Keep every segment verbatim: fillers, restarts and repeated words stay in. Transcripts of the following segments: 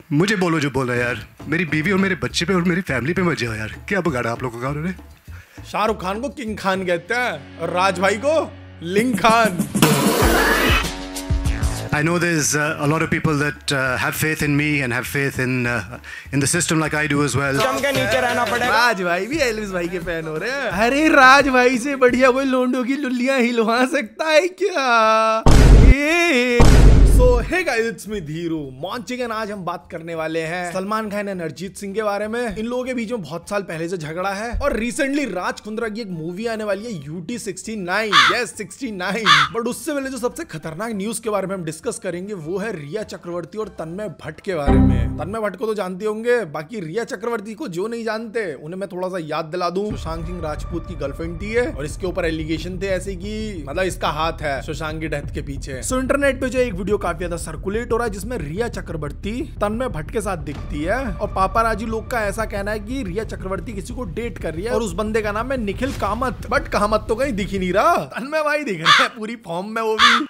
मुझे बोलो जो बोला यार, मेरी बीवी और मेरे बच्चे पे और मेरी फैमिली पे मजे हो यार। क्या बिगाड़ा आप लोगों का उन्होंने? शाहरुख खान को किंग खान कहते हैं और राज भाई को लिंग Khan. I know there's uh, a lot of people that uh, have faith in me and have faith in uh, in the system like I do as well. जम के नीचे रहना पड़ेगा। राज भाई भी एल्विस भाई के फैन हो रहे हैं। अरे राज भाई से बढ़िया कोई लोंडो की लुल्लियां हिलवा सकता है क्या? So hey guys, it's me Dhiru मॉन्चिगन। आज हम बात करने वाले हैं सलमान खान और अरिजीत सिंह के बारे में। इन लोगों के बीच में बहुत साल पहले से झगड़ा है और रिसेंटली राज कुंद्रा की एक मूवी आने वाली है UT sixty nine. Yes sixty nine. But उससे पहले जो सबसे खतरनाक न्यूज के बारे में हम डिस्कस करेंगे वो है रिया चक्रवर्ती और तन्मय भट्ट के बारे में। तन्मय भट्ट को तो जानते होंगे, बाकी रिया चक्रवर्ती को जो नहीं जानते उन्हें मैं थोड़ा सा याद दिला दूं। सुशांत सिंह राजपूत की गर्लफ्रेंड थी और इसके ऊपर एलिगेशन थे ऐसे कि मतलब इसका हाथ है सुशांत की डेथ के पीछे। सो इंटरनेट पे जो एक वीडियो काफी ज्यादा सर्कुलेट हो रहा है जिसमें रिया चक्रवर्ती तन्मय भट्ट के साथ दिखती है और पापाराजी लोग का ऐसा कहना है कि रिया चक्रवर्ती किसी को डेट कर रही है और उस बंदे का नाम है निखिल कामत। बट कामत तो कहीं दिख ही नहीं रहा, तन्मय भाई दिख रहे हैं पूरी फॉर्म में वो भी।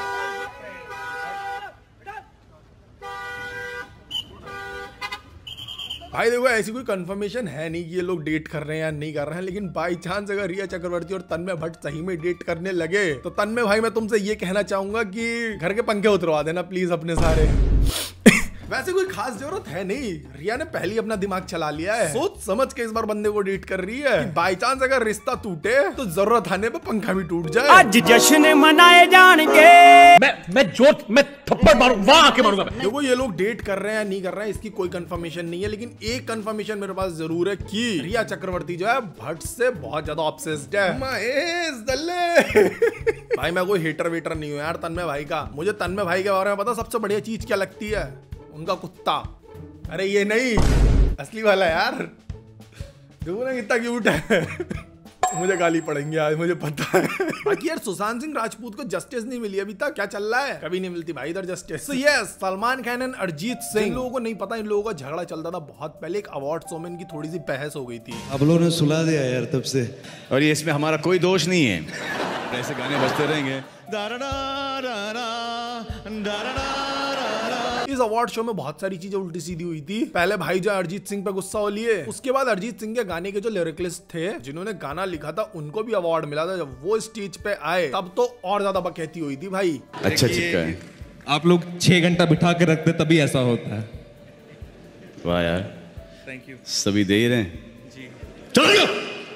भाई देखो, ऐसी कोई कंफर्मेशन है नहीं कि ये लोग डेट कर रहे हैं या नहीं कर रहे हैं, लेकिन बाई चांस अगर रिया चक्रवर्ती और तन्मय भट्ट सही में डेट करने लगे तो तन्मय भाई मैं तुमसे ये कहना चाहूंगा कि घर के पंखे उतरवा देना प्लीज अपने सारे। वैसे कोई खास जरूरत है नहीं, रिया ने पहले ही अपना दिमाग चला लिया है। सोच समझ के इस बार बंदे को डेट कर रही है कि बाई चांस अगर रिश्ता टूटे तो जरूरत आने पे पंखा भी टूट जाए। आज जश्न मनाए जाएंगे। मैं मैं जोर मैं थप्पड़ मारूं, वहां आके मारूंगा। देखो ये लोग डेट कर रहे हैं या नहीं कर रहे हैं इसकी कोई कंफर्मेशन नहीं है, लेकिन एक कंफर्मेशन मेरे पास जरूर है कि रिया चक्रवर्ती जो है भट्ट से बहुत ज्यादा ऑब्सेस्ड है। महेश दल्ले भाई मैं कोई हेटर वेटर नहीं हूँ यार तन्मय भाई का। मुझे तन्मय भाई के बारे में पता सबसे बढ़िया चीज क्या लगती है, उनका कुत्ता। अरे ये नहीं, असली वाला यार। देखो ना कितना क्यूट है। मुझे गाली पड़ेंगे आज, मुझे पता है। बाकी यार सुशांत सिंह राजपूत को जस्टिस नहीं मिली अभी तक। क्या चल रहा है? कभी नहीं मिलती भाई इधर justice. so yes, Salman Khan और अरिजीत सिंह, इन लोगों को नहीं पता, इन लोगों का झगड़ा चलता था बहुत पहले। एक अवार्ड शो में इनकी थोड़ी सी बहस हो गई थी। आप लोगों ने सुला दिया यार तब से, और ये इसमें हमारा कोई दोष नहीं है। ऐसे गाने बजते रहेंगे। इस अवार्ड शो में बहुत सारी चीजें उल्टी सीधी हुई थी। पहले भाई जो अरिजीत सिंह पे गुस्सा हो लिए, उसके बाद अरिजीत सिंह के गाने के जो लिरिकलिस्ट थे जिन्होंने गाना लिखा था उनको भी अवार्ड मिला था। जब वो स्टेज पे आए तब तो और ज्यादा बकैती हुई थी भाई। अच्छा चिपका है। आप लोग छह घंटा बिठा के रखते तभी ऐसा होता है। वाह यार, थैंक यू। सभी दे ही रहे हैं जी। चलो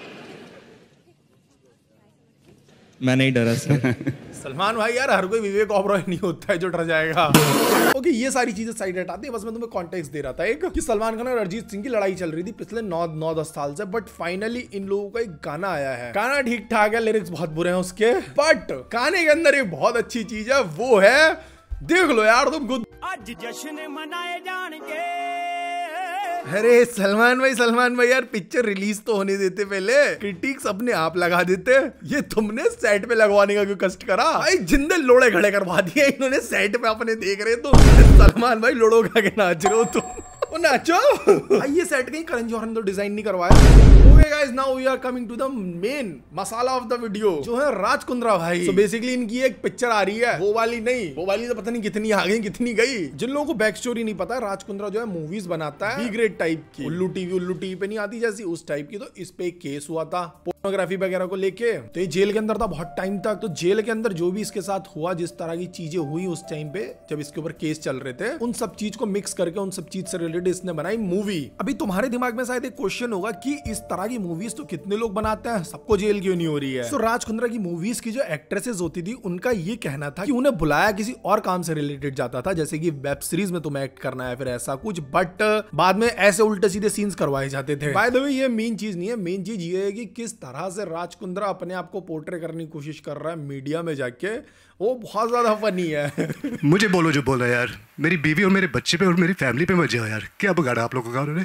मैं नहीं डरा सर। सलमान भाई यार हर कोई विवेक ओबरॉय नहीं होता है जो डर जाएगा। ओके ये सारी चीजें साइड हटाते हैं, बस मैं तुम्हें कॉन्टेक्स्ट दे रहा था एक कि सलमान खान और अरिजीत सिंह की लड़ाई चल रही थी पिछले नौ नौ दस साल से। बट फाइनली इन लोगों का एक गाना आया है। गाना ठीक ठाक है, लिरिक्स बहुत बुरे हैं उसके, बट गाने के अंदर एक बहुत अच्छी चीज है, वो है देख लो यार तुम खुद। आज जश्न मनाए जाएंगे। अरे सलमान भाई सलमान भाई यार पिक्चर रिलीज तो होने देते पहले, क्रिटिक्स अपने आप लगा देते। ये तुमने सेट पे लगवाने का क्यों कष्ट करा भाई? जिंदे लोड़े खड़े करवा दिए इन्होंने सेट पे अपने, देख रहे तो सलमान भाई लोड़ो खा के नाच रहे हो तुम। ओ नाचो भाई, ये सेट कहीं करण जौहर ने तो डिजाइन नहीं करवाया। Okay guys, now we are coming to the main masala of the video जो है राज कुंद्रा भाई। सो बेसिकली इनकी एक पिक्चर आ रही है, वो वाली नहीं, वो वाली तो पता नहीं कितनी आ गई कितनी गई। जिन लोगों को बैक स्टोरी नहीं पता, राज कुंद्रा जो है मूवीज बनाता है बी ग्रेड टाइप की, उल्लू टीवी उल्लू टीवी पे नहीं आती जैसी उस टाइप की। तो इस पे एक केस हुआ था पोर्नोग्राफी वगैरह को लेके, तो ये जेल के अंदर था बहुत टाइम तक। तो जेल के अंदर जो भी इसके साथ हुआ, जिस तरह की चीजें हुई उस टाइम पे जब इसके ऊपर केस चल रहे थे, उन सब चीज को मिक्स करके उन सब चीज से रिलेटेड इसने बनाई मूवी। अभी तुम्हारे दिमाग में शायद एक क्वेश्चन होगा कि इस तरह की मूवीज तो कितने लोग बनाते हैं, सबको जेल क्यों नहीं हो रही है? तो राज कुंद्रा की मूवीज की जो एक्ट्रेसेस होती थी उनका ये कहना था कि उन्हें बुलाया किसी और काम से रिलेटेड जाता था, जैसे कि वेब सीरीज में तुम्हें एक्ट करना है फिर ऐसा कुछ, बट बाद में ऐसे उल्टे सीधे सीन्स करवाए जाते थे। बाय द वे ये मेन चीज नहीं है, मेन चीज ये है कि किस तरह से राज कुंद्रा अपने आप को पोर्ट्रे करने की कोशिश कर रहा है मीडिया में जाके, वो बहुत ज्यादा फनी है। मुझे बोलो जो बोला यार, मेरी बीवी और मेरे बच्चे पे और मेरी फैमिली पे मजे हो यार। क्या बिगाड़ा आप लोगों का उन्होंने?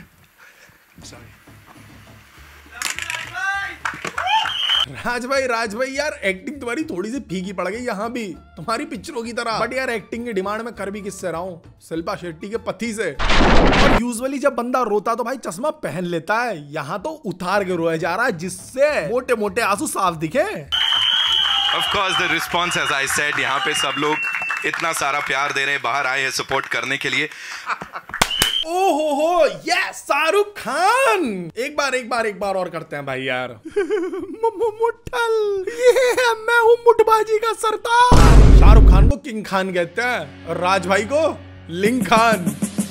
राज भाई राज भाई यार एक्टिंग तुम्हारी थोड़ी सी फीकी पड़ गई यहाँ भी, तुम्हारी पिक्चरों की तरह। बट यार एक्टिंग की डिमांड में कर भी किससे रहा हूँ? शिल्पा शेट्टी के पति से। और यूजुअली जब बंदा रोता तो भाई चश्मा पहन लेता है, यहाँ तो उतार के रोया जा रहा है जिससे मोटे मोटे आंसू साफ दिखे। Of course the response as I said, यहाँ पे सब लोग इतना सारा प्यार दे रहे हैं, बाहर आए हैं सपोर्ट करने के लिए। यस शाहरुख खान। एक बार एक बार एक बार और करते हैं भाई यार। मुठल, ये मैं हूँ मुठबाजी का सरदार। शाहरुख खान को किंग खान कहते हैं और राज भाई को लिंग खान।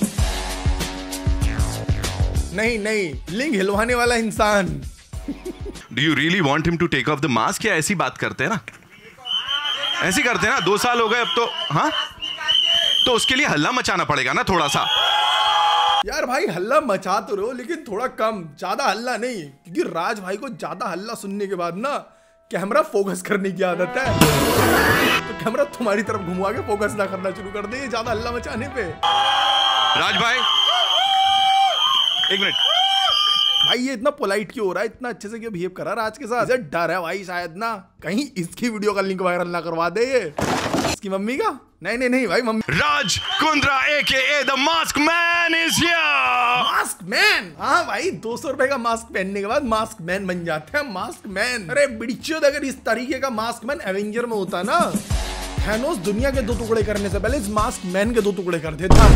नहीं नहीं, लिंग हिलवाने वाला इंसान। Do you really want him to take off the mask? या ऐसी बात करते हैं ना, ऐसी करते हैं ना। दो साल हो गए अब तो, हाँ तो उसके लिए हल्ला मचाना पड़ेगा ना थोड़ा सा। यार भाई हल्ला मचा तो रहो, लेकिन थोड़ा कम, ज्यादा हल्ला नहीं, क्योंकि राज भाई को ज्यादा हल्ला सुनने के बाद ना कैमरा फोकस करने की आदत है, तो कैमरा तुम्हारी तरफ घुमा के फोकस ना करना शुरू कर दे ज्यादा हल्ला मचाने पे। राज भाई एक मिनट भाई, ये इतना पोलाइट क्यों हो रहा है, इतना अच्छे से क्यों बिहेव कर रहा है राज के साथ? इसे डर है भाई शायद ना कहीं इसकी वीडियो का लिंक वायरल ना करवा दे ये इसकी मम्मी का। नहीं नहीं नहीं भाई, mummy. Raj Kundra aka the mask man is here. Mask man, हाँ भाई, दो सौ रुपए का मास्क पहनने के बाद मास्क मैन बन जाते हैं। मास्क मैन, अरे बिड़चोद, अगर इस तरीके का मास्क मैन एवेंजर में होता ना, थैनोस दुनिया के दो टुकड़े करने से पहले इस मास्क मैन के दो टुकड़े कर देता।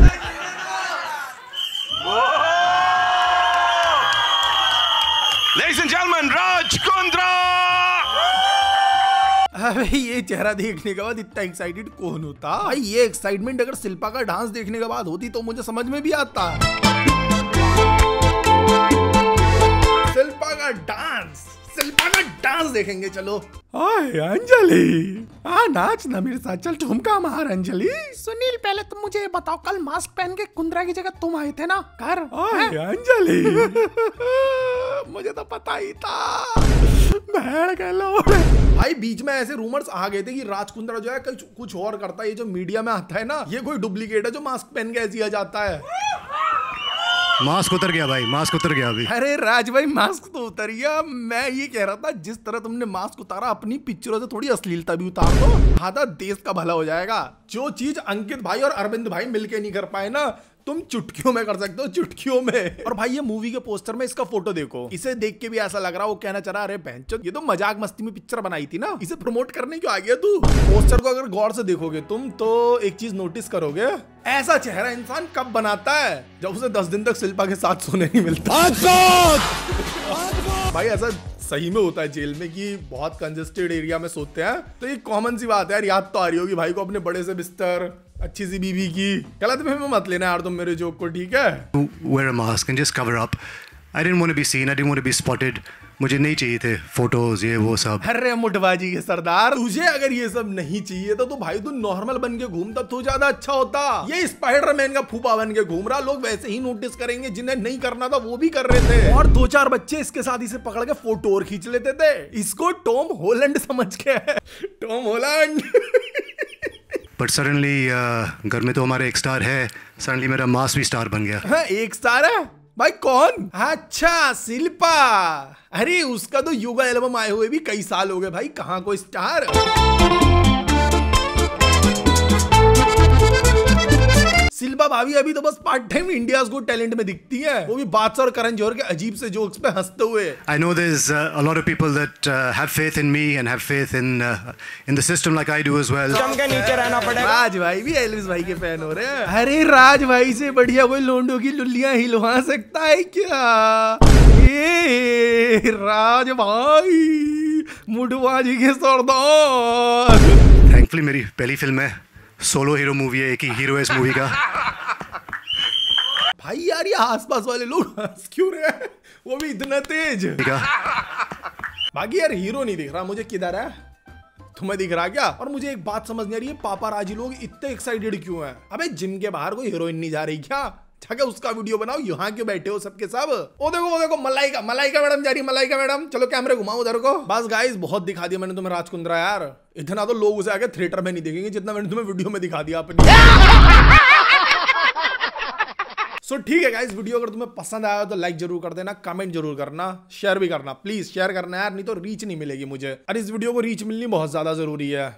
Ladies and gentlemen, Raj Kundra. अरे ये चेहरा देखने के बाद इतना एक्साइटेड कौन होता भाई? ये एक्साइटमेंट अगर शिल्पा का डांस देखने के बाद होती तो मुझे समझ में भी आता। शिल्पा का डांस, शिल्पा का डांस देखेंगे। चलो आए अंजलि, हाँ नाच ना मेरे साथ, चल ठुमका मार अंजलि। सुनील पहले तुम मुझे ये बताओ, कल मास्क पहन के कुंद्रा की जगह तुम आए थे ना घर? आए अंजलि, मुझे तो पता ही था। भेड़ के लोग भाई, बीच में ऐसे रूमर्स आ गए थे कि राज कुंद्रा जो है कुछ और करता है। ये जो मीडिया में आता है ना, ये कोई डुप्लीकेट है जो मास्क पहन के ऐसे आ जाता है। मास्क उतर गया भाई, मास्क उतर गया अभी। अरे राज भाई, मास्क तो उतर गया। मैं ये कह रहा था, जिस तरह तुमने मास्क उतारा, अपनी पिक्चरों से थोड़ी अश्लीलता भी उतार दो, आधा देश का भला हो जाएगा। जो चीज अंकित भाई और अरविंद भाई मिलके नहीं कर पाए ना, तुम चुटकियों में कर सकते हो, चुटकियों में। और भाई ये मूवी के पोस्टर में इसका फोटो देखो, इसे देख के भी ऐसा लग रहा, वो कहना चाह रहा, अरे बहनचोद ये तो मजाक मस्ती में पिक्चर बनाई थी ना, इसे प्रमोट करने क्यों आ गया तू? पोस्टर को अगर गौर से देखोगे तुम तो एक चीज नोटिस करोगे, ऐसा चेहरा इंसान कब बनाता है? जब उसे दस दिन तक शिल्पा के साथ सोने नहीं मिलता। भाई ऐसा सही में होता है जेल में कि बहुत कंजेस्टेड एरिया में सोते हैं, तो ये कॉमन सी बात है यार। याद तो आ रही होगी भाई को अपने बड़े से बिस्तर, अच्छी सी बीवी की। गलत में मत लेना यार तुम मेरे जोक को, ठीक है? Wear a mask and just cover up. I didn't want to be seen. I didn't want to be spotted. मुझे नहीं चाहिए थे फोटोज ये वो सब। अरे मुठबाजी के सरदार, तुझे अगर ये सब नहीं चाहिए तो, तो भाई तू नॉर्मल बन के घूमता तो ज्यादा अच्छा होता। ये स्पाइडरमैन का फूफा बन के घूम रहा, लोग वैसे ही नोटिस करेंगे, जिन्हें नहीं करना था वो भी कर रहे थे, और दो चार बच्चे इसके साथ इसे पकड़ के फोटो और खींच लेते थे। इसको टॉम हॉलैंड समझ के, टॉम हॉलैंड। बट सडनली घर में तो हमारे एक स्टार है, सडनली मेरा मास भी स्टार बन गया। हाँ, एक स्टार है भाई? कौन? अच्छा शिल्पा। अरे उसका तो योगा एल्बम आए हुए भी कई साल हो गए भाई, कहाँ कोई स्टार। शिल्पा भाभी अभी तो बस part time India's got talent में दिखती है, वो भी बादशाह और करण जौहर के अजीब से जोक्स पे हंसते हुए। I know there's uh, a lot of people that uh, have faith in me and have faith in uh, in the system like I do as well. जम के नीचे रहना पड़ेगा। राज भाई भी एल्विस भाई के फैन हो रहे हैं। अरे राज भाई से बढ़िया कोई लोंडो की लुल्लियां हिलवा सकता है क्या? ये राज भाई, मुठबाजी के सरदार। Thankfully मेरी पहली फिल्म है, सोलो हीरो मूवी है, एक ही हीरो है इस मूवी का। भाई यार ये आसपास वाले लोग हंस क्यों रहे हैं, वो भी इतना तेज। बाकी यार हीरो नहीं दिख रहा मुझे, किधर है? तुम्हें दिख रहा क्या? और मुझे एक बात समझ नहीं आ रही है, पापाराजी लोग इतने एक्साइटेड क्यों हैं? अबे जिम के बाहर कोई हीरोइन नहीं जा रही क्या? जाके उसका वीडियो बनाओ, यहाँ क्यों बैठे हो सबके सब? ओ देखो वो देखो, मलाइका, मलाइका मैडम जा रही, मलाइका मैडम। चलो कैमरे घुमाओ उधर को। बस गाइस बहुत दिखा दिया मैंने तुम्हें राज कुंद्रा यार, इतना तो लोग उसे आगे थिएटर में नहीं देखेंगे जितना मैंने तुम्हें वीडियो में दिखा दिया अपनी। सो ठीक है गाइस, वीडियो अगर तुम्हें पसंद आया तो लाइक जरूर कर देना, कमेंट जरूर करना, शेयर भी करना, प्लीज शेयर करना यार, नहीं तो रीच नहीं मिलेगी मुझे, और इस वीडियो को रीच मिलनी बहुत ज्यादा जरूरी है।